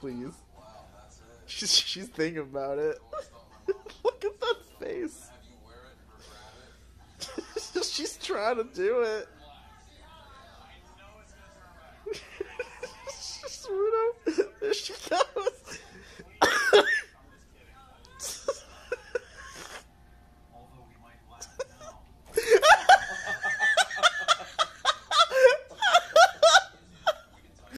please. She's thinking about it. Look at that face. She's trying to do it. There she goes.